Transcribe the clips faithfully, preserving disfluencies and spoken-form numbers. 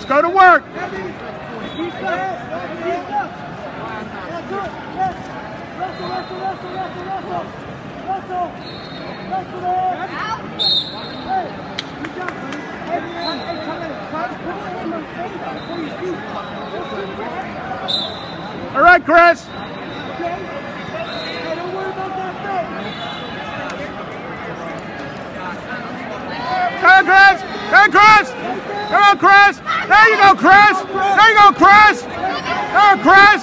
Let's go to work. All right, Chris. Come on, Chris! Come on, Chris! Come on, Chris! There you go, Chris! There you go, Chris! Come on, Chris!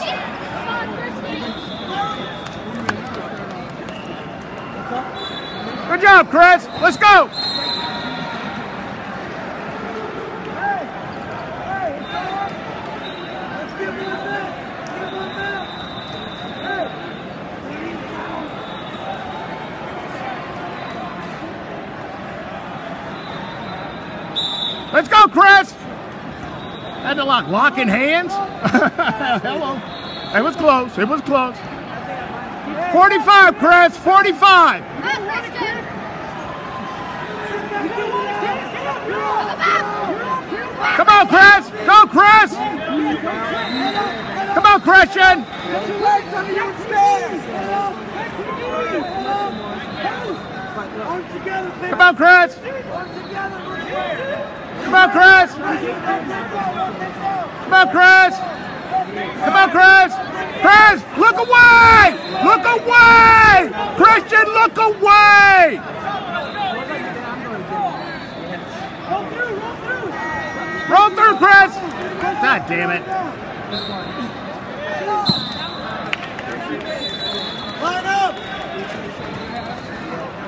Good job, Chris! Let's go! Let's go, Chris! Had to lock locking hands. Hello. It was close. It was close. forty-five, Chris. forty-five. Come on, Chris. Go, Chris. Come on, Christian. Come on, Chris. Come on, Chris! Come on, Chris! Come on, Chris! Chris, look away! Look away! Christian, look away! Roll through, Chris! God damn it.